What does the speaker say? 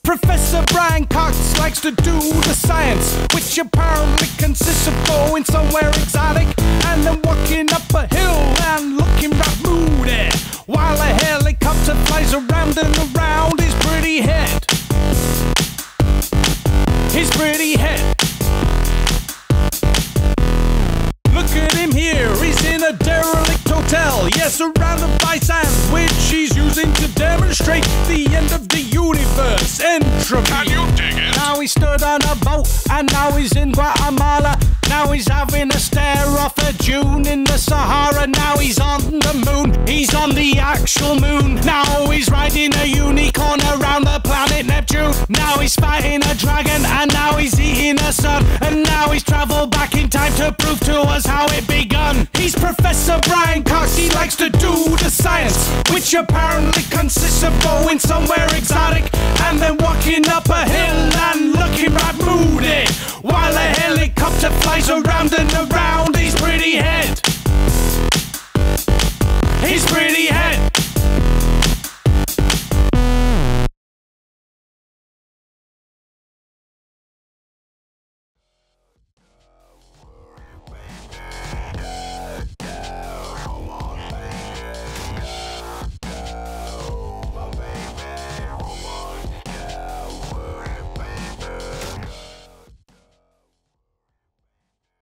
Professor Brian Cox likes to do the science, which apparently consists of going somewhere exotic and then walking up a hill and looking right moody while a helicopter flies around and around his pretty head. His pretty head. Look at him here, he's in a derelict hotel. Yes, surrounded by sand, which he's using to demonstrate the end of the universe, entropy. Can you dig it? Now he stood on a boat, and now he's in Guatemala. Now he's having a stare off a dune in the Sahara. Now he's on the moon, he's on the actual moon. Now he's riding a unicorn around the planet Neptune. Now he's fighting a dragon, and now he's eating a sun. And now he's travelled back in time to prove to us how it begun. He's Professor Brian Cox, he likes to do the science, which apparently consists of going somewhere exotic and then walking up a hill and looking right moody while a helicopter flies around and around his pretty head.